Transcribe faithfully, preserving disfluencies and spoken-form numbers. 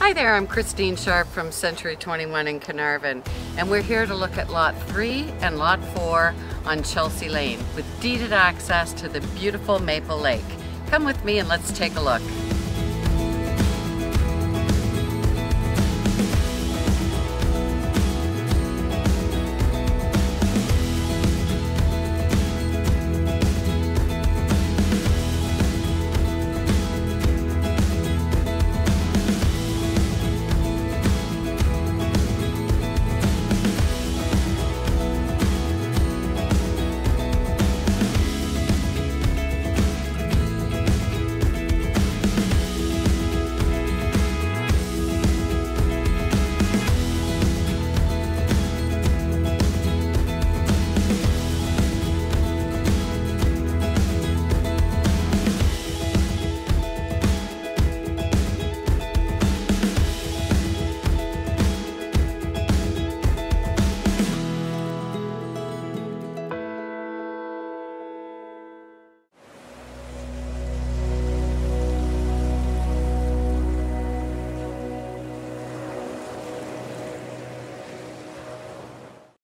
Hi there, I'm Christine Sharp from Century twenty-one in Carnarvon, and we're here to look at Lot three and Lot four on Chelsea Lane with deeded access to the beautiful Maple Lake. Come with me and let's take a look.